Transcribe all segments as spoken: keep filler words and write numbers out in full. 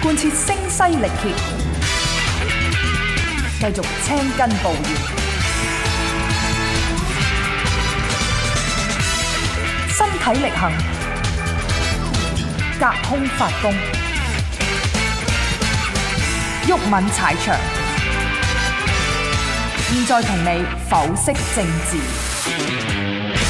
貫徹聲嘶力竭，繼續青筋暴現，身體力行，隔空發功，毓民踩場。現在同你剖析政治。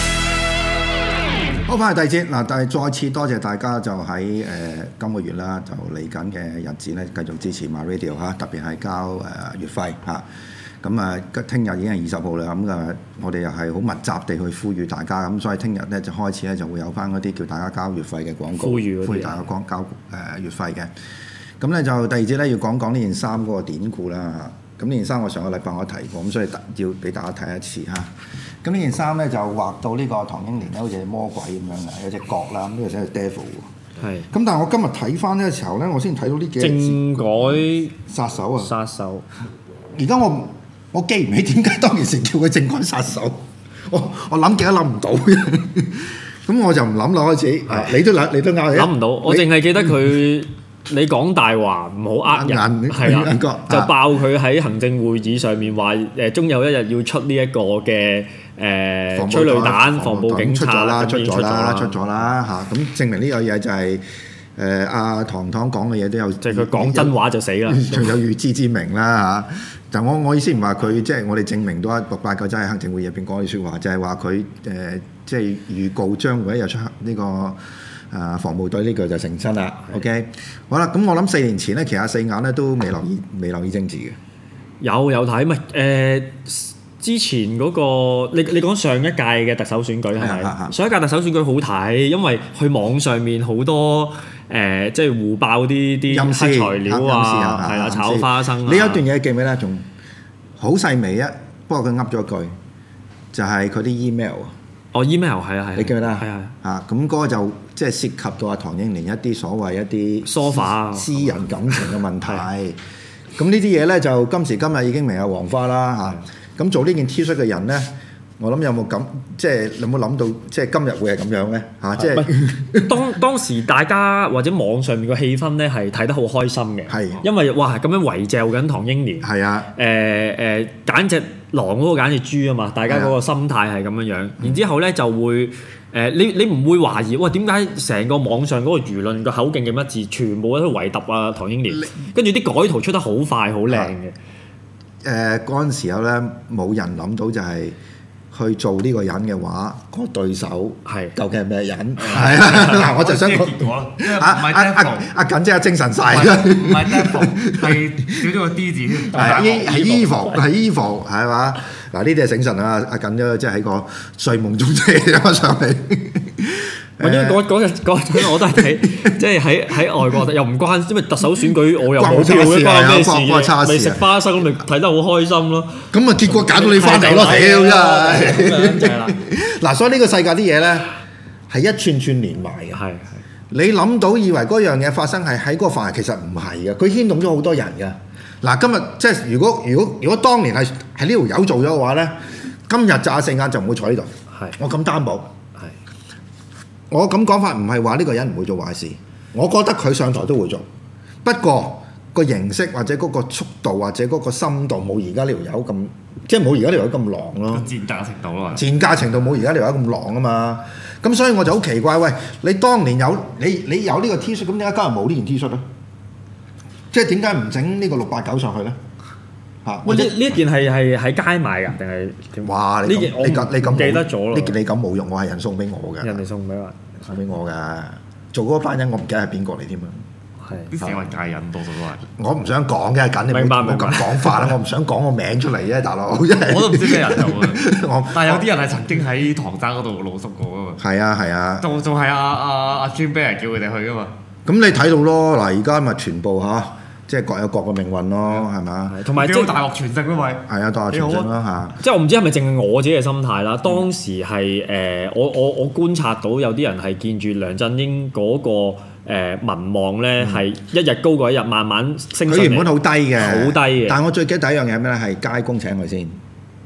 好，翻嚟第二節嗱，但係再次多謝大家就喺誒、呃、今個月啦，就嚟緊嘅日子咧，繼續支持 MyRadio 嚇，特別係交誒、呃、月費嚇。咁啊，聽日已經係二十號啦，咁啊，我哋又係好密集地去呼籲大家，咁所以聽日咧就開始咧就會有翻嗰啲叫大家交月費嘅廣告， 呼籲呼籲大家講交誒、呃、月費嘅。咁咧就第二節咧要講講呢件衫嗰個典故啦嚇。咁呢件衫我上個禮拜我提過，咁所以要俾大家睇一次嚇。咁呢件衫咧就畫到呢個唐英年咧，好似魔鬼咁樣嘅，有隻角啦，咁呢個寫係 devil 喎。係。咁但係我今日睇翻嘅時候咧，我先睇到呢幾個字。政改殺手啊！殺手。而家我我記唔起點解當其時叫佢政改殺手，我我諗極都諗唔到。咁我就唔諗啦開始。係。你都諗，你都啱。 諗唔到，我淨係記得佢。你講大話唔好呃人，係啊，就爆佢喺行政會議上面話誒，終有一日要出呢一個嘅誒催淚彈，防暴警察啦，出咗啦，出咗啦嚇。咁證明呢個嘢就係誒阿唐唐講嘅嘢都有， 即係佢講真話就死啦， 仲有預知之明啦嚇。就我我意思唔係話佢即係我哋證明到六八九真係行政會議入邊講嘅説話，就係話佢誒即係預告將會一日出呢個。啊！防暴隊呢句就成真啦。OK，好啦，咁我諗四年前咧，其實四眼咧都未留意，未留意政治嘅。 有有睇咪誒？之前嗰個你你講上一屆嘅特首選舉係咪？上一屆特首選舉好睇，因為佢網上面好多誒，即係互爆啲啲黑材料啊，係啦，炒花生。 呢一段嘢記唔記得？仲好細微啊，不過佢噏咗句，就係佢啲 email 啊。 哦 email 係啊係， 你記唔記得啊？ 係啊， 啊咁嗰個就即係涉及到阿唐英年一啲所謂一啲梳化私人感情嘅問題。咁呢啲嘢咧就今時今日已經明係黃花啦嚇。咁做呢件 T 恤嘅人咧，我諗有冇咁即係有冇諗到即係今日會係咁樣咧嚇？即係當當時大家或者網上面個氣氛咧係睇得好開心嘅，係因為哇咁樣圍嚼緊唐英年，係啊誒誒簡直。狼嗰個簡直豬啊嘛！大家嗰個心態係咁樣樣，然之後咧就會誒、呃，你你唔會懷疑，哇點解成個網上嗰個輿論個口徑咁一致，全部都圍揼啊唐英年，跟住啲改圖出得好快好靚嘅。 誒嗰陣時候咧，冇人諗到就係去做呢個人嘅話，個對手係究竟係咩人？係啊，嗱我就想講阿阿阿阿緊即係精神晒啦， 唔係 devil 係少咗個 D 字添， 係係 evil 係 evil 係嘛？嗱呢啲係醒神啊！阿緊咧即係喺個睡夢中遮咗上嚟。 因為嗰嗰日嗰日我都係睇，即係喺喺外國又唔關，因為特首選舉我又冇票嘅，關咩事嘅？咪食花生咪睇得好開心咯。 咁啊結果揀到你翻嚟咯，屌真係！係啦，嗱，所以呢個世界啲嘢咧係一串串連埋嘅。係你諗到以為嗰樣嘢發生係喺嗰個範圍，其實唔係嘅，佢牽動咗好多人嘅。嗱，今日即係如果如果如果當年係係呢條友做咗嘅話咧，今日炸四眼就唔會坐呢度。係，我咁擔保。我咁講法唔係話呢個人唔會做壞事，我覺得佢上台都會做，不過個形式或者嗰個速度或者嗰個深度冇而家呢條友咁，即係冇而家呢條友咁狼咯。 賤價程度咯， 賤價程度冇而家呢條友咁狼啊嘛，咁所以我就好奇怪，喂，你當年有你你有呢個 T 恤，咁點解今日冇呢件 T 恤咧？即係點解唔整呢個六八九上去咧？嚇！ 喂，呢呢一件係係喺街買㗎定係點？ 哇！呢件你咁你咁記得咗咯？ 呢件你咁冇用，我係人送俾我嘅。 人哋送俾我， 送俾我㗎。做嗰班人，我唔記得係邊個嚟添啊！ 係啲社運界人多數都係。 我唔想講嘅，緊你唔好咁講法啦。我唔想講個名出嚟啫，大佬。我都唔知咩人做啊！但係有啲人係曾經喺唐山嗰度露宿過㗎嘛。 係啊係啊。 仲仲係阿阿阿 Jim Bear 叫佢哋去㗎嘛。 咁你睇到咯，嗱而家咪全部嚇。即係各有各嘅命運咯，係嘛？ 同埋即係大學全勝咯，咪係啊，大學全勝咯嚇。 即係我唔知係咪淨係我自己嘅心態啦。當時係誒、呃，我我我觀察到有啲人係見住梁振英嗰、那個、呃、民望咧係、嗯、一日高過一日，慢慢升上嚟。佢原本好低嘅，好低嘅。但係我最記得第一樣嘢係咩咧？係街工請佢先。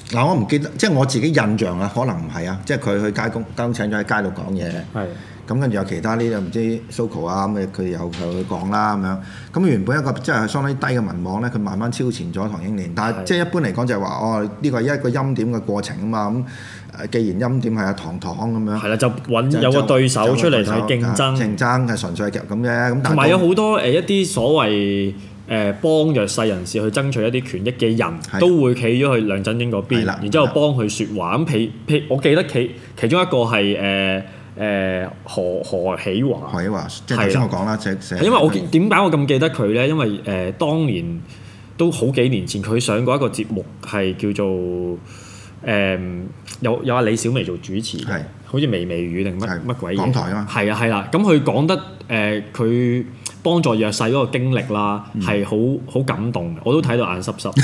嗱，我唔記得，即係我自己印象啊，可能唔係啊，即係佢去街公交請咗喺街度講嘢。係。咁跟住有其他呢啲唔知 Soco 啊咁嘅，佢又又去講啦咁樣。咁原本一個即係相當於低嘅民望咧，佢慢慢超前咗唐英年。但係即係一般嚟講就係話，哦呢個係一個欽點嘅過程啊嘛。咁既然欽點係阿唐唐咁樣， 係啦，就揾有個對手出嚟睇競爭。 競爭係純粹係咁啫。咁同埋有好多誒一啲所謂誒幫弱勢人士去爭取一啲權益嘅人，都會企咗去梁振英嗰邊，然之後幫佢説話。咁譬譬，我記得其其中一個係誒。誒何何喜華， 何喜華即係頭先我講啦，即係因為我點解我咁記得佢咧？因為誒、呃、當年都好幾年前，佢上過一個節目，係叫做誒、呃、有有阿李小薇做主持，係好似微微語定乜乜鬼嘢？港台啊嘛，係啊係啦。咁佢講得誒佢、呃、幫助弱勢嗰個經歷啦，係好好感動嘅，我都睇到眼濕濕。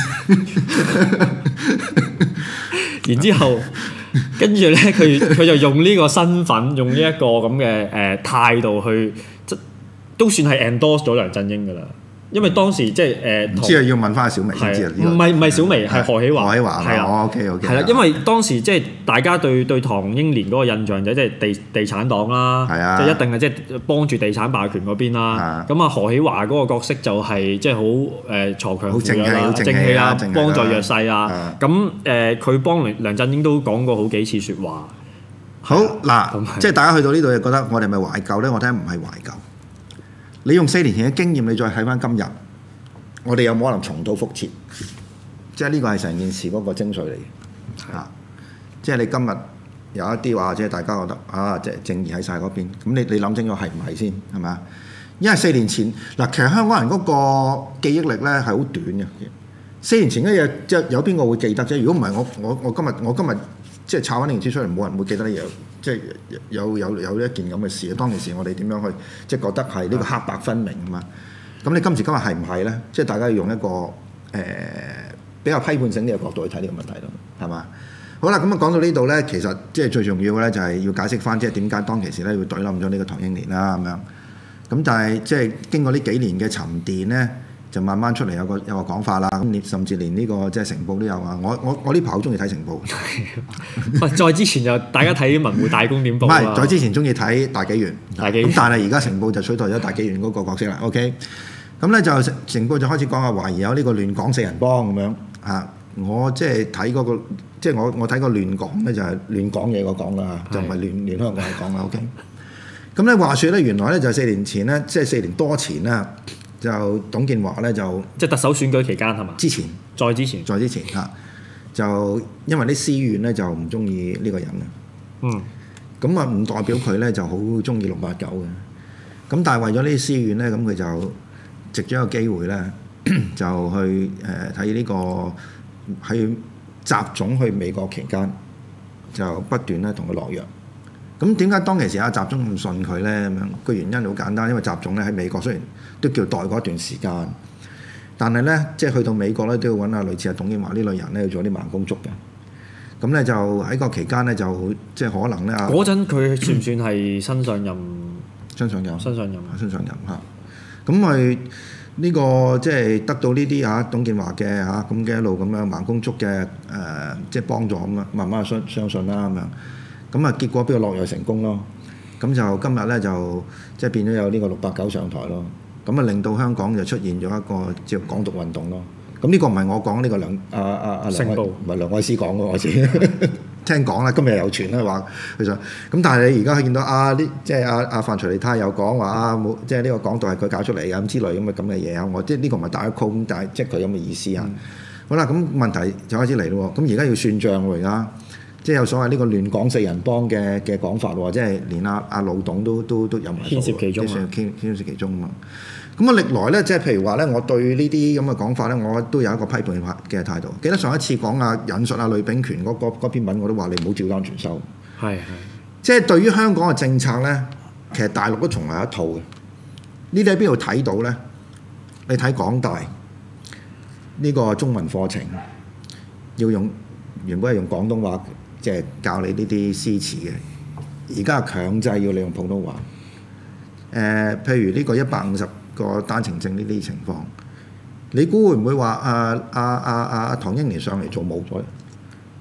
然之後。跟住咧，佢佢就用呢個身份，用呢一個咁嘅誒態度去，即都算係 endorse 咗梁振英㗎啦。因為當時即係誒，唔知啊，要問翻小薇先知啊。唔係唔係小薇，係何喜華。何喜華係啦，OK OK。係啦，因為當時即係大家對對唐英年嗰個印象就即係地地產黨啦，即係一定係即係幫住地產霸權嗰邊啦。咁啊，何喜華嗰個角色就係即係好誒鋤強扶弱啦，正氣啦，幫助弱勢啊。咁誒，佢幫梁梁振英都講過好幾次説話。 好嗱，即係大家去到呢度就覺得我哋係咪懷舊咧？我睇唔係懷舊。你用四年前嘅經驗，你再睇翻今日，我哋有冇可能重蹈覆轍？即係呢個係成件事嗰個精髓嚟嘅嚇。即係你今日有一啲話，即係大家覺得啊，即係正義喺晒嗰邊。咁你你諗清楚係唔係先係咪啊？因為四年前嗱，其實香港人嗰個記憶力咧係好短嘅。四年前嘅嘢，即係有邊個會記得啫？如果唔係我我我今日我今日即係炒翻呢件事出嚟，冇人會記得呢嘢。即係有有有一件咁嘅事，當其時我哋點樣去即係覺得係呢個黑白分明啊嘛？咁你今時今日係唔係咧？即係大家要用一個誒、呃、比較批判性呢個角度去睇呢個問題咯，係嘛？好啦，咁啊講到呢度咧，其實即係最重要嘅咧就係要解釋翻，即係點解當其時咧會懟冧咗呢個唐英年啦咁樣。咁但係即係經過呢幾年嘅沉澱咧，就慢慢出嚟有個有個講法啦。咁甚至連呢、這個即係成報都有啊。我我我呢排好中意睇成報。 喂，再之前就大家睇文匯大公點報。唔係， 再之前中意睇大紀元。大紀元。咁但係而家成報就取代咗大紀元嗰個角色啦。OK。咁咧就成報就開始講啊，懷疑有呢個亂港四人幫咁樣啊。我即係睇嗰個，即係我我睇個亂港咧就係亂講嘢個講啦，就唔係亂亂香港嘅講啦。OK。咁咧話説咧，原來咧就係四年前咧，即係四年多前啦。就董建華咧就即係特首選舉期間係嘛？之前，再之前， 再之前嚇，就因為啲私怨咧就唔中意呢個人啊。嗯。咁啊唔代表佢咧就好中意六八九嘅。咁但係為咗呢啲私怨咧，咁佢就藉咗一個機會咧，就去誒睇呢個喺習總去美國期間，就不斷咧同佢落藥。咁點解當其時阿習總咁信佢咧？咁樣個原因好簡單，因為習總咧喺美國雖然都叫待過一段時間，但係咧即係去到美國咧都要揾下類似阿董建華呢類人咧去做啲慢工足嘅。咁咧就喺個期間咧就即係可能咧嗰陣佢算唔算係新上任？ 新上任， 新上任， 新上任嚇。咁咪呢個即係得到呢啲嚇董建華嘅嚇咁嘅一路咁樣慢工足嘅誒，即係幫助咁啊，慢慢相相信啦咁樣。咁啊，結果俾佢落藥成功咯。咁就今日咧就即係變咗有呢個六八九上台咯。咁啊，令到香港就出現咗一個叫港獨運動咯。咁呢個唔係我講，呢、呢個梁阿阿阿梁唔係梁愛詩講嘅，我先聽講啦。今日有傳啦話佢就咁，但係你而家見到啊呢即係阿阿范徐麗泰又講話啊冇，即係呢個港獨係佢搞出嚟嘅咁之類咁嘅咁嘅嘢啊。我即係呢個唔係打一 call 咁，但係即係佢咁嘅意思啊。嗯、好啦，咁問題就開始嚟咯。咁而家要算賬喎，而家。即係有所謂呢個亂港四人幫嘅嘅講法喎，即係連阿阿老董都都都有埋牽涉其中啊， 牽牽涉其中啊嘛。咁啊，歷來咧，即係譬如話咧，我對呢啲咁嘅講法咧，我都有一個批判嘅態度。記得上一次講啊引述阿呂秉權嗰篇文，我都話你唔好照單全收。係係。即係對於香港嘅政策咧，其實大陸都從來一套嘅。呢啲喺邊度睇到咧？你睇港大呢個中文課程，要用原本係用廣東話。即係教你呢啲詩詞嘅，而家強制要你用普通話。誒、呃，譬如呢個一百五十個單程證呢啲情況，你估會唔會話啊啊啊啊唐英年上嚟做冇咗？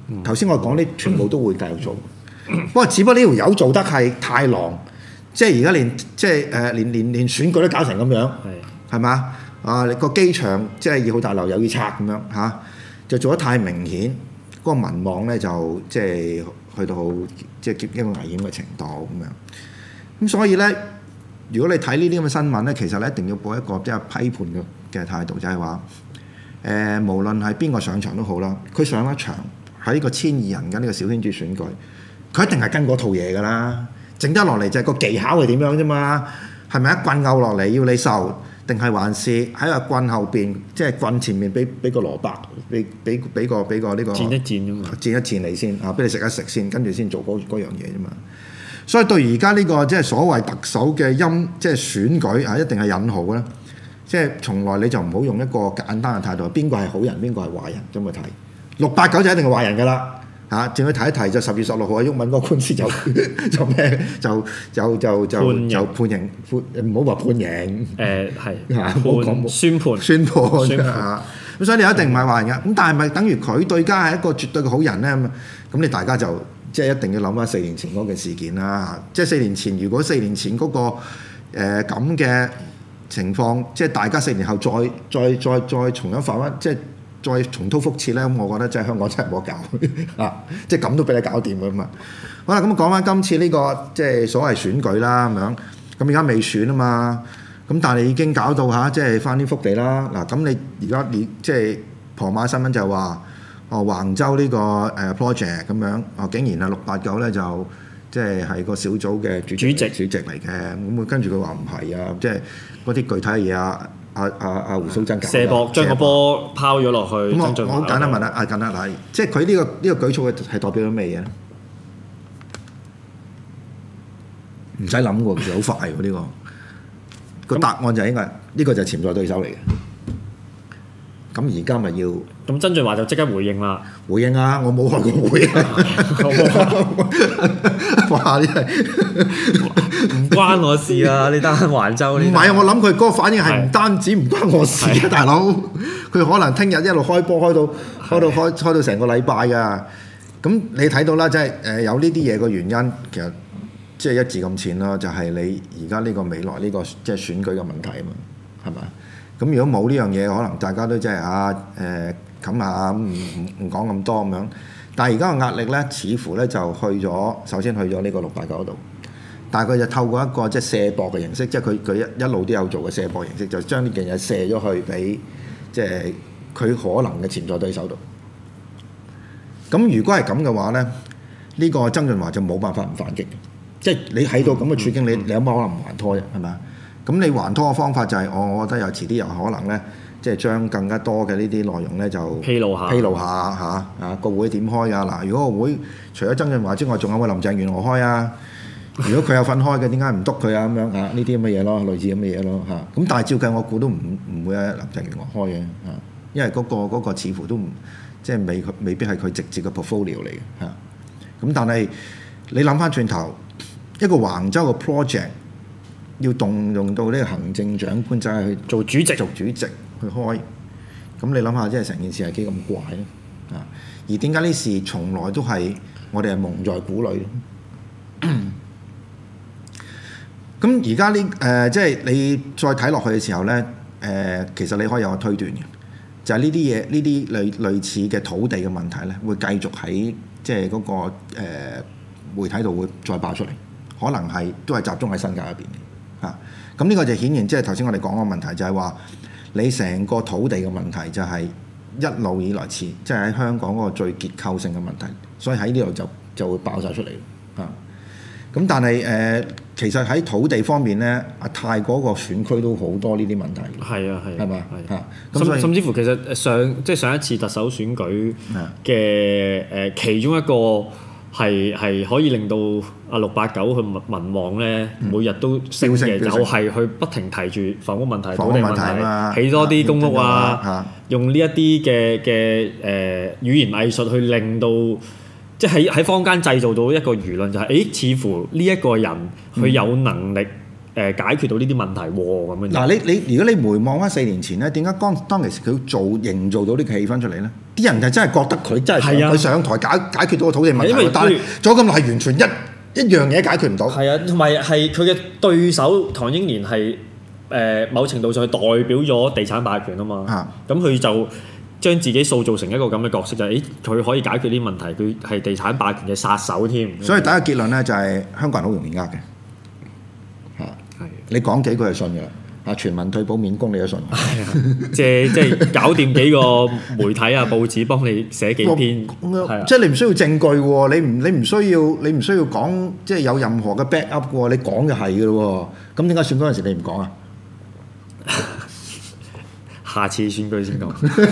頭先我講啲全部都會繼續做。不過只不過呢條友做得係太狼，即係而家連即係誒連連連選舉都搞成咁樣，係嘛？啊個機場即係二號大樓又要拆咁樣嚇、啊，就做得太明顯，嗰、那個民望咧就即係去到即係一個危險嘅程度咁樣。咁所以咧，如果你睇呢啲咁嘅新聞咧，其實咧一定要抱一個即係批判嘅嘅態度，就係話誒，無論係邊個上場都好啦，佢上一場喺呢個千二人嘅呢個小圈子選舉。佢一定係跟嗰套嘢㗎啦，整得落嚟就係個技巧係點樣啫嘛？係咪一棍拗落嚟要你受，定係還是喺個棍後邊，即係棍前面俾俾個蘿蔔，俾俾俾個俾個呢個戰一戰啫嘛， 戰一戰你先啊，俾你食一食先，跟住先做嗰嗰樣嘢啫嘛。所以對而家呢個即係所謂特首嘅音，即係選舉啊，一定係引號啦。即係從來你就唔好用一個簡單嘅態度，邊個係好人，邊個係壞人咁去睇。六八九就一定係壞人㗎啦。嚇，淨去提一提就十月十六號啊，毓民嗰個官司就就咩就就就就就判刑判唔好話判刑誒係嚇，唔好講宣判宣判嚇。咁所以你一定唔係壞人㗎。咁但係咪等於佢對家係一個絕對嘅好人咧？咁你大家就即係一定要諗翻四年前嗰件事件啦。即係四年前，如果四年前嗰個誒咁嘅情況，即係大家四年後再再再再重新發翻，即係。再重蹈覆轍咧，咁我覺得真係香港真係冇得搞啊！即係咁都俾你搞掂㗎嘛。好啦，咁講翻今次呢、這個即係所謂選舉啦，咁樣咁而家未選啊嘛。咁但係已經搞到嚇，即係翻天覆地啦。嗱，咁你而家你即係傍晚新聞就話哦，橫州呢、這個誒、uh, project 咁樣哦，竟然係六八九咧就即係係個小組嘅主席主席主席嚟嘅。咁跟住佢話唔係啊，即係嗰啲具體嘢啊。阿阿阿胡鬚曾射博將個波拋咗落去。 咁我我好簡單問啦，阿簡單睇，即係佢呢個呢、呢個舉措係代表咗咩嘢咧？唔使諗喎，其實好快喎呢、呢個。個答案就係應該呢、呢個就係潛在對手嚟嘅。咁而家咪要咁曾俊華就即刻回應啦， 回應啊！我冇開過會啊！哇！呢係唔關我事啊！呢單橫州呢？ 唔係啊！我諗佢嗰個反應係唔單止唔關我事啊，大佬！佢可能聽日一路開波開到開到開開到成個禮拜㗎。咁你睇到啦，即係誒有呢啲嘢個原因，其實即係一字咁淺啦，就係、是、你而家呢個未來呢、呢個即係選舉嘅問題啊嘛，係咪？咁如果冇呢樣嘢，可能大家都即係啊誒冚下唔唔唔講咁多咁樣。但係而家個壓力咧，似乎咧就去咗，首先去咗呢個六八九度。但係佢就透過一個即係射博嘅形式，即係佢佢一一路都有做嘅射博形式，就將呢件嘢射咗去俾即係佢可能嘅潛在對手度。咁如果係咁嘅話咧，呢、呢個曾俊華就冇辦法唔反擊。即係你喺到咁嘅處境，嗯、你你有冇可能唔還拖啫？係咪啊？咁你還拖嘅方法就係、是，我我覺得有遲啲有可能咧，即係將更加多嘅呢啲內容咧就披露下， 披露下嚇啊個會點開啊嗱！如果個會除咗曾俊華之外，仲有冇林鄭月娥開啊？如果佢有份開嘅，點解唔督佢啊？咁樣嚇呢啲咁嘅嘢咯，類似咁嘅嘢咯嚇。咁但係照計，我估都唔唔會喺林鄭月娥開嘅嚇，因為嗰、那個嗰、那個似乎都唔即係未未必係佢直接嘅 portfolio 嚟嘅嚇。咁但係你諗翻轉頭，一個橫州嘅 project。要動用到呢個行政長官就係去做主席，做主席去開。咁你諗下，即係成件事係幾咁怪咧？啊！而點解呢事從來都係我哋係蒙在鼓裏？咁而家呢誒，即係你再睇落去嘅時候咧，誒、呃，其實你可以有個推斷嘅，就係呢啲嘢，呢啲類類似嘅土地嘅問題咧，會繼續喺即係嗰、那個誒、呃、媒體度會再爆出嚟，可能係都係集中喺新界入邊嘅。嚇！咁呢、啊、個就顯然即係頭先我哋講個問題，就係話你成個土地嘅問題就係一路以來似，即係喺香港嗰個最結構性嘅問題，所以喺呢度就就會爆晒出嚟嚇。咁、啊、但係誒、呃，其實喺土地方面咧，阿泰嗰個選區都好多呢啲問題。係啊係，係咪啊？ 甚甚至乎其實上即係上一次特首選舉嘅誒、呃、其中一個。係係可以令到阿六八九佢民民望咧，嗯、每日都升嘅，就係佢不停提住房屋問題、土地問題，起多啲公屋啊，啊用呢一啲嘅嘅誒語言藝術去令到，即係喺喺坊間製造到一個輿論，就係、是、誒似乎呢一個人佢有能力誒解決到呢啲問題喎咁樣。 嗱，你你如果你回望翻四年前咧，點解當當其時佢做營造到呢個氣氛出嚟咧？啲人就真係覺得佢真係佢上台解解決到個土地問題，因為但係做咁耐係完全一一樣嘢解決唔到。 係啊，同埋係佢嘅對手唐英年係誒某程度上係代表咗地產霸權啊嘛。咁佢、啊、就將自己塑造成一個咁嘅角色，就係誒佢可以解決啲問題，佢係地產霸權嘅殺手添。 所以第一個結論咧就係香港人好容易呃嘅。嚇，係你講幾句就信㗎啦。啊！全民退保免供你都信， 係啊，即係即係搞掂幾個媒體啊、報紙幫你寫幾篇，係啊， 即係你唔需要證據喎，你唔你唔需要你唔需要講即係有任何嘅 back up 喎，你講就係嘅咯喎，咁點解選嗰陣時你唔講啊？ 下次選舉先講，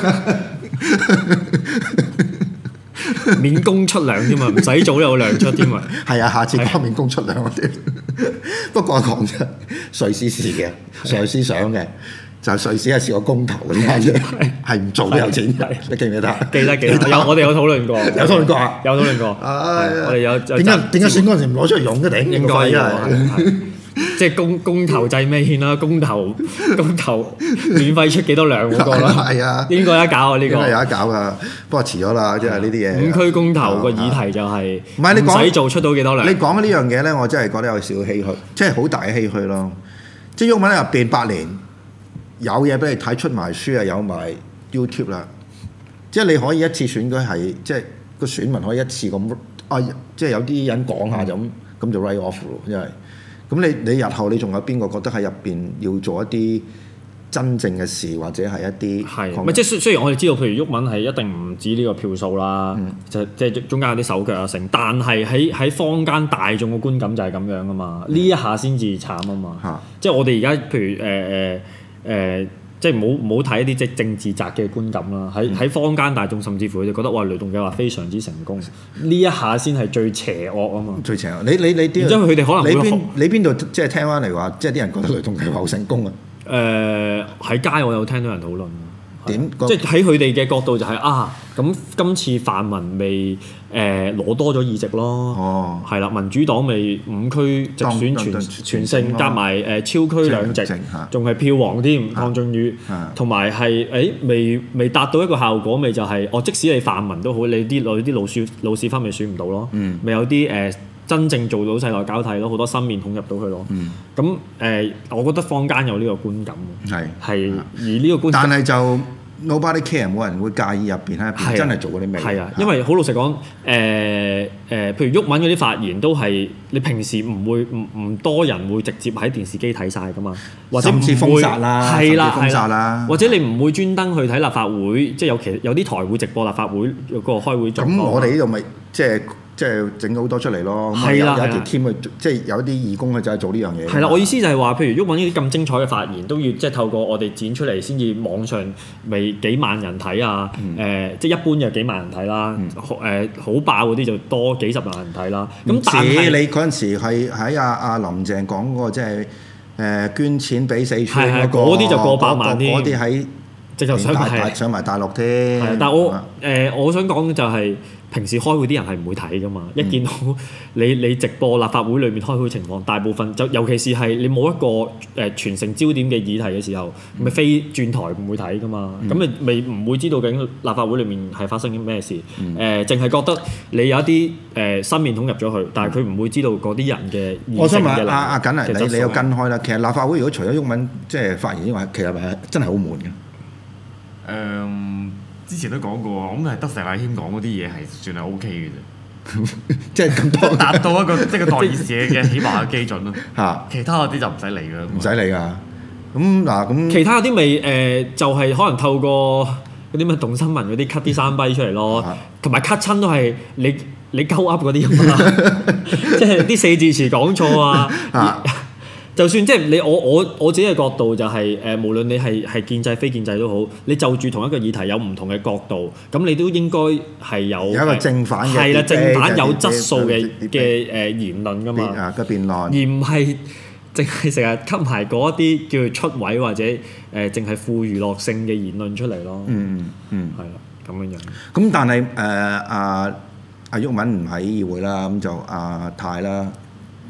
免供出糧添啊，唔使早有糧出添啊， 係啊，下次講免供出糧嗰啲。不過講真，瑞士事嘅，瑞士想嘅就係瑞士係試過公投嘅呢家嘢，係唔做都有錢嘅，你記唔記得？ 記得記得，有我哋有討論過， 有討論過啊， 有討論過。我哋有點解點解選嗰陣時唔攞出嚟用嘅頂？ 應該係即係公公投制咩先啦？公投公投免費出幾多糧嗰個啦？ 係啊， 應該有得搞啊！呢個應該有得搞噶，不過遲咗啦，即係呢啲嘢。 五區公投個議題就係唔係你講唔使做出到幾多糧？ 你講嘅呢樣嘢咧，我真係覺得有少少唏噓，即係好大嘅唏噓咯。即係毓民入邊八年有嘢俾你睇，出埋書啊，有埋 YouTube 啦。即係你可以一次選舉係，即係個選民可以一次咁啊，即係有啲人講下就咁，咁就 write off 咯，因為。咁你你日後你仲有邊個覺得喺入邊要做一啲真正嘅事，或者係一啲係咪即係雖雖然我哋知道，譬如毓民係一定唔止呢個票數啦，嗯、就即係中間有啲手腳啊成，但係喺喺坊間大眾嘅觀感就係咁樣啊嘛，呢、嗯、一下先至慘啊嘛，嗯、即係我哋而家譬如誒誒誒。呃呃即係唔好唔好睇一啲即係政治宅嘅觀感啦，喺喺坊間大眾甚至乎佢哋覺得哇雷動計劃非常之成功，呢一下先係最邪惡啊嘛！ 最邪惡，你你你啲， 然之後佢哋可能會你邊你邊度即係聽翻嚟話，即係啲人覺得雷動計劃好成功啊？ 誒喺、呃、街我有聽到人討論。 點？ 即係喺佢哋嘅角度就係、是、啊，咁今次泛民未誒攞多咗議席咯，哦，係啦，民主黨未五區直選全全勝，加埋誒超區兩席，仲係票王添，鄺俊宇，同埋係誒未未達到一個效果，咪就係、是、哦，即使你泛民都好，你啲你啲老鼠老屎忽咪選唔到咯，嗯，咪有啲誒、呃、真正做到世代交替咯，好多新面孔入到去咯，嗯，咁誒、呃，我覺得坊間有呢個觀感，係係而呢個觀感， 但係就。Nobody care，冇人會介意入邊喺入邊真係做嗰啲咩？ 係啊，因為好老實講，誒、呃、誒、呃，譬如毓民嗰啲發言都係你平時唔會唔唔多人會直接喺電視機睇晒噶嘛，或者唔會封殺啦，係啦係啦，或者你唔會專登去睇立法會，即係有其有啲台會直播立法會嗰個開會狀況。咁我哋呢度咪即係。即係整咗好多出嚟咯，咁有有一條 team 去，即係有啲義工佢就係做呢樣嘢。係啦，我意思就係話，譬如毓民呢啲咁精彩嘅發言，都要即係透過我哋剪出嚟，先至網上咪幾萬人睇啊！誒、嗯呃，即係一般有幾萬人睇啦，誒、嗯，好、呃、爆嗰啲就多幾十萬人睇啦。咁但係你嗰陣時係喺阿阿林鄭講嗰個即係誒捐錢俾四川嗰、那個，嗰啲就過百萬添，嗰啲喺直頭上埋上埋大陸添。係，但係我誒、呃、我想講嘅就係、是。平時開會啲人係唔會睇噶嘛，嗯、一見到你你直播立法會裏面開會情況，大部分就尤其是係你冇一個誒、呃、全城焦點嘅議題嘅時候，咪、嗯、飛轉台唔會睇噶嘛，咁咪咪唔會知道究竟立法會裏面係發生緊咩事，誒淨係覺得你有一啲誒、呃、新面孔入咗去，但係佢唔會知道嗰啲人嘅。我想問阿阿緊啊，你你有跟開啦，其實立法會如果除咗毓民即係發言之外，其實係真係好悶嘅。誒、嗯。之前都講過，咁係得石禮謙講嗰啲嘢係算係 O K 嘅啫，即係咁多達到一個即係個代議士嘅起碼嘅基準咯。嚇，其他嗰啲就唔使理㗎，唔使理㗎。咁嗱，咁其他嗰啲咪誒就係、是、可能透過嗰啲咩動新聞嗰啲 cut 啲山逼出嚟咯，同埋 cut 親都係你你鳩噏嗰啲咁啦，即係啲四字詞講錯啊。就算即係你我我我自己嘅角度就係、是、誒、呃，無論你係係建制非建制都好，你就住同一個議題有唔同嘅角度，咁你都應該係有有一個正反嘅係啦，正反有質素嘅嘅誒言論㗎嘛啊嘅辯論，而唔係淨係成日吸埋嗰一啲叫做出位或者誒淨係富娛樂性嘅言論出嚟咯。嗯嗯，係啦，咁樣樣。咁但係誒阿阿毓民唔喺議會啦，咁就阿泰啦。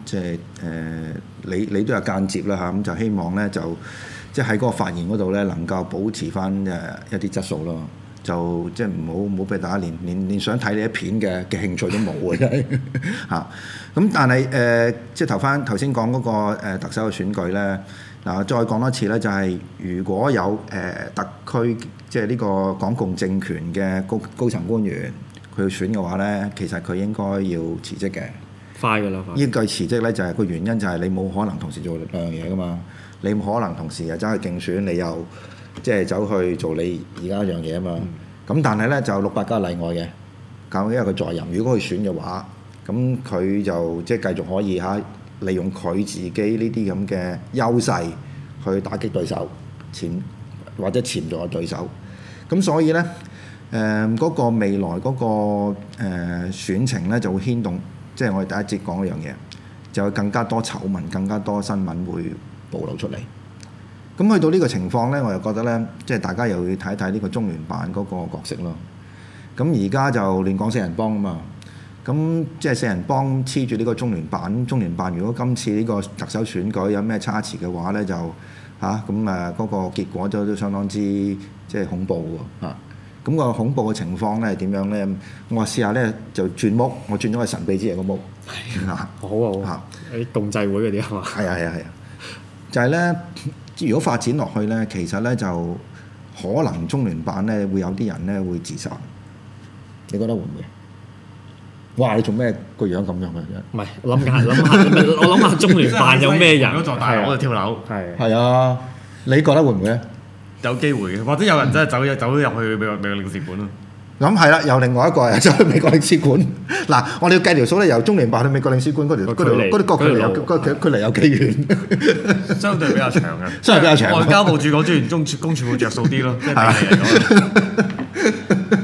即係誒你你都有間接啦嚇，咁就希望咧就即係喺嗰個發言嗰度咧能夠保持翻誒一啲質素咯。就即係唔好唔好俾大家連連連想睇你一片嘅嘅興趣都冇嘅真係嚇。咁但係誒、呃、即係投翻頭先講嗰個、呃、特首嘅選舉咧，嗱再講多次咧，就係、是、如果有誒、呃、特區即係呢個港共政權嘅高高層官員佢要選嘅話咧，其實佢應該要辭職嘅。 快㗎啦！ 呢句辭職咧就係、是、個原因就係你冇可能同時做兩樣嘢㗎嘛，你冇可能同時又走去競選，你又即係走去做你而家一樣嘢啊嘛。咁、嗯、但係咧就六八加例外嘅，咁因為佢在任，如果佢選嘅話，咁佢就即係繼續可以嚇利用佢自己呢啲咁嘅優勢去打擊對手，潛或者潛在嘅對手。咁所以咧誒嗰個未來嗰、那個誒、呃、選情咧就會牽動。即係我哋第一節講嗰樣嘢，就會更加多醜聞、更加多新聞會暴露出嚟。咁去到呢個情況咧，我又覺得咧，即係大家又要睇一睇呢個中聯辦嗰個角色咯。咁而家就亂講四人幫啊嘛。咁即係四人幫黐住呢個中聯辦，中聯辦如果今次呢個特首選舉有咩差池嘅話咧，就嚇咁誒嗰個結果都都相當之即係恐怖喎嚇。咁個恐怖嘅情況咧係點樣咧？我話試下咧就轉屋，我轉咗個神秘之夜個屋。係啊， 好啊好。嚇，啲共濟會嗰啲係嘛？係啊係啊係啊，就係咧，如果發展落去咧，其實咧就可能中聯辦咧會有啲人咧會自殺。你覺得會唔會？哇！你做咩個樣咁樣嘅啫？ 唔係，我諗下諗下，我諗下中聯辦有咩人？ 如果做大樓就跳樓。 係。 係啊，你覺得會唔會咧？ 有機會嘅，或者有人真係走咗走咗入去美國美國領事館咯。 咁係啦，有另外一個人走去美國領事館。嗱，我哋要計條數咧，由中聯辦去美國領事館嗰條嗰條嗰啲距離有嗰距距離有幾遠？ 相對比較長嘅， 相對比較長。 外交部駐港專員中公署會着數啲咯，即係比你嚟講。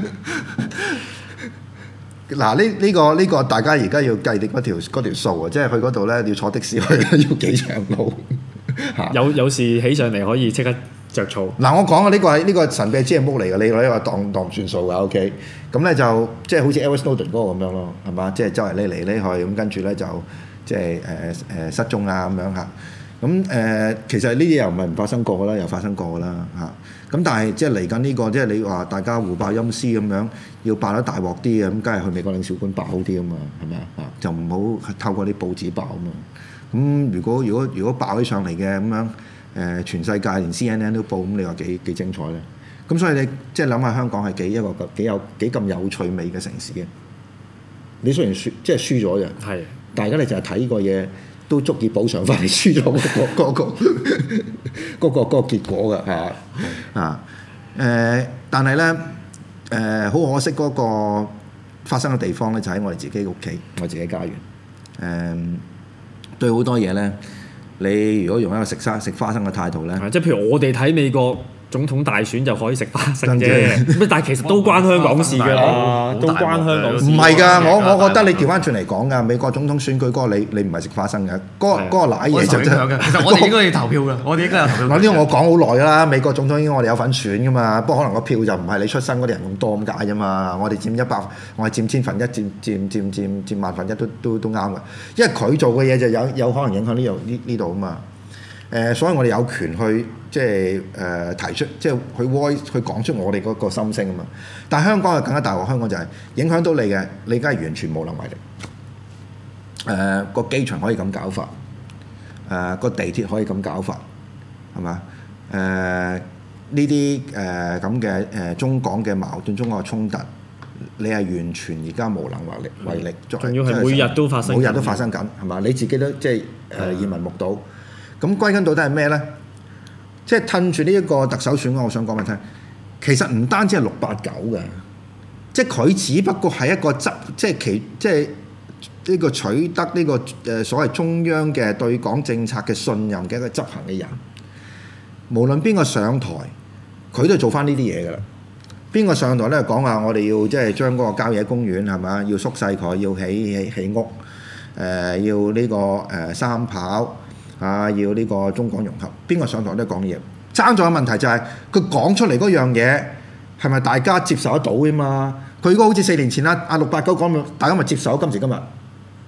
嗱，呢呢個呢個大家而家要計定嗰條嗰條數啊，即係去嗰度咧要坐的士去，要幾長路？ 有有事起上嚟可以即刻着草。 嗱，我講嘅呢個係呢個神秘之屋嚟嘅，你攞呢個當當唔算數㗎 ，OK？咁咧就即係好似 Edward Snowden 嗰個咁樣咯，係嘛？即係周圍匿嚟匿去，咁跟住咧就即係誒誒失蹤啊咁樣嚇。咁誒、呃、其實呢啲又唔係唔發生過㗎啦，又發生過㗎啦嚇。咁但係即係嚟緊呢個，即係你話大家互爆陰私咁樣，要爆得大鑊啲嘅，咁梗係去美國領事館爆好啲啊嘛，係咪啊？就唔好透過啲報紙爆啊嘛。咁如果如果如果爆起上嚟嘅咁樣，誒、呃、全世界連 C N N 都報，咁你話幾幾精彩咧？咁所以你即係諗下香港係幾一個幾有幾咁有趣味嘅城市嘅。你雖然輸即係輸咗嘅，係，但係而家你就係睇呢個嘢都足以補償翻你輸咗嗰、嗰個嗰、嗰個嗰、嗰個嗰、嗰個結果㗎，係啊啊誒，但係咧誒好可惜嗰個發生嘅地方咧就喺我哋自己屋企，我自己家園誒。呃對好多嘢咧，你如果用一個食生食花生嘅態度咧， 即係譬如我哋睇美國總統大選就可以食花生啫，但係其實都關香港事㗎啦，都關香港事。唔係㗎，我我覺得你調翻轉嚟講㗎，美國總統選舉嗰個你你唔係食花生嘅，嗰個嗰個奶嘢就真係。 其實我哋應該要投票㗎，我哋應該有投票。 嗱呢個我講好耐㗎啦，美國總統應該我哋有份選㗎嘛，不過可能個票就唔係你出身嗰啲人咁多咁解啫嘛，我哋佔一百，我係佔千分一，佔佔佔佔佔萬分一都都都啱㗎，因為佢做嘅嘢就有有可能影響呢度呢呢度啊嘛。誒、呃，所以我哋有權去即係誒、呃、提出，即係去 voice 去講出我哋嗰個心聲啊嘛。但係香港係更加大鑊，香港就係影響到你嘅，你梗係完全無能為力。誒、呃，個機場可以咁搞法，誒、呃、個地鐵可以咁搞法，係嘛？誒呢啲誒咁嘅誒中港嘅矛盾、中港嘅衝突，你係完全而家無能為力為力。 仲要係每日都發生， 每日都發生緊，係嘛？你自己都即係誒耳聞目睹。咁歸根到底係咩咧？即係褪住呢一個特首選舉，我想講俾你聽，其實唔單止係六八九嘅，即係佢只不過係一個執，即係其即係呢個取得呢個誒所謂中央嘅對港政策嘅信任嘅一個執行嘅人。無論邊個上台，佢都做翻呢啲嘢㗎啦。邊個上台咧講話我哋要即係將嗰個郊野公園係咪，要縮細佢，要起起起屋，誒、呃、要呢、這個誒、呃、三跑。啊！要呢個中港融合，邊個上台都講嘢。爭咗嘅問題就係佢講出嚟嗰樣嘢係咪大家接受得到啫嘛？佢如果好似四年前啦，阿六八九講，大家咪接受今時今日。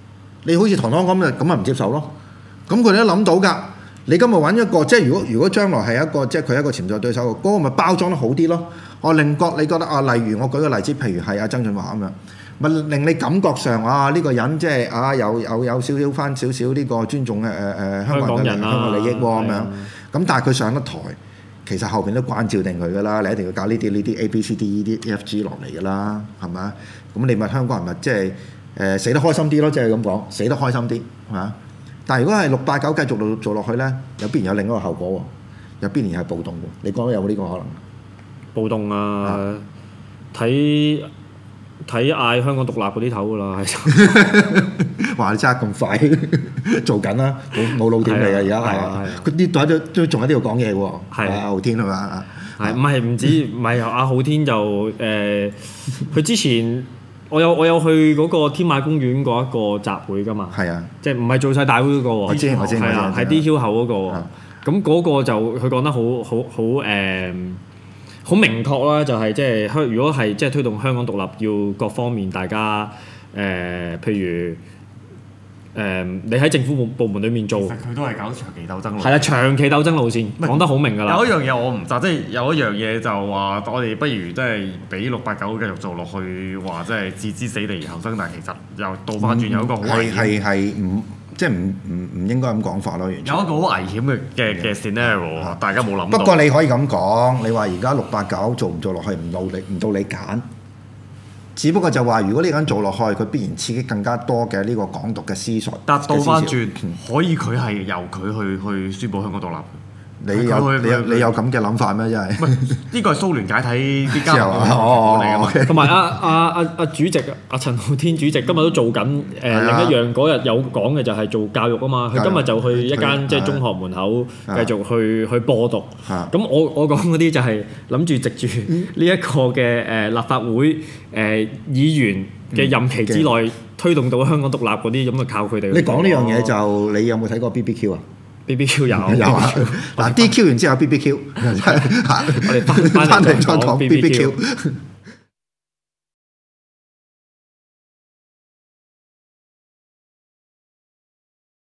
你好似唐湯咁啊，咁咪唔接受咯。咁佢哋都諗到㗎。你今日揾一個，即係如果如果將來係一個，即係佢係一個潛在對手，嗰、那個咪包裝得好啲咯。我令覺你覺得啊，例如我舉個例子，譬如係阿曾俊華咁樣，咪令你感覺上啊呢、這個人即係啊有有有少少翻少少呢個尊重嘅誒誒香港人嘅香港利益喎咁樣。咁但係佢上得台，其實後邊都關照定佢㗎啦。你一定要搞呢啲呢啲 A B C D E 啲 E F G 落嚟㗎啦，係咪？咁你咪香港人咪即係誒死得開心啲咯，即係咁講，死得開心啲係嘛？但係如果係六八九繼續做做落去咧，有必然有另一個後果喎，有必然係暴動喎。你講有冇呢個可能？ 暴動啊！睇睇嗌香港獨立嗰啲頭㗎啦，係話你揸咁快做緊啦，冇冇老點嚟啊！而家係啊，佢啲隊都都仲喺呢度講嘢喎。係啊，浩天係嘛？ 係唔係唔止唔係阿浩天就誒，佢、呃、之前。我有我有去嗰個天馬公園嗰一個集會㗎嘛，係啊，即係唔係做晒大會嗰個喎， 我知我知，係啊，係 D Q 後嗰個喎，咁嗰個就佢講得好好好誒，好明確啦，就係即係香如果係即係推動香港獨立，要各方面大家誒，譬如。誒，你喺政府部部門裏面做， 其實佢都係搞長期鬥爭路線。 係啦，長期鬥爭路線講得好明㗎啦。 有一樣嘢我唔贊，即係有一樣嘢就話我哋不如即係俾六八九繼續做落去，話即係置之死地而後生，但係其實又倒翻轉有一個好危險。 係係唔即係唔唔唔應該咁講法咯，完全。 有一個好危險嘅嘅嘅 scenario，大家冇諗到。 不過你可以咁講，你話而家六八九做唔做落去唔到你唔到你揀。只不過就話，如果呢個人做落去，佢必然刺激更加多嘅呢個港獨嘅思想。 但倒翻轉，可以佢係由佢去去宣佈香港獨立。 你有你有你有咁嘅諗法咩？真係。 唔係呢個係蘇聯解體啲交流嚟嘅。 同埋阿阿阿阿主席阿陳浩天主席今日都做緊誒另一樣，嗰日有講嘅就係做教育啊嘛。佢今日就去一間即係中學門口繼續去去播獨。咁我我講嗰啲就係諗住藉住呢一個嘅誒立法會誒議員嘅任期之內推動到香港獨立嗰啲，咁啊靠佢哋。 你講呢樣嘢就你有冇睇過 B B Q 啊？ B B Q 有有啊，嗱 D Q 完之後 B B Q，我哋翻翻嚟再講 B B Q。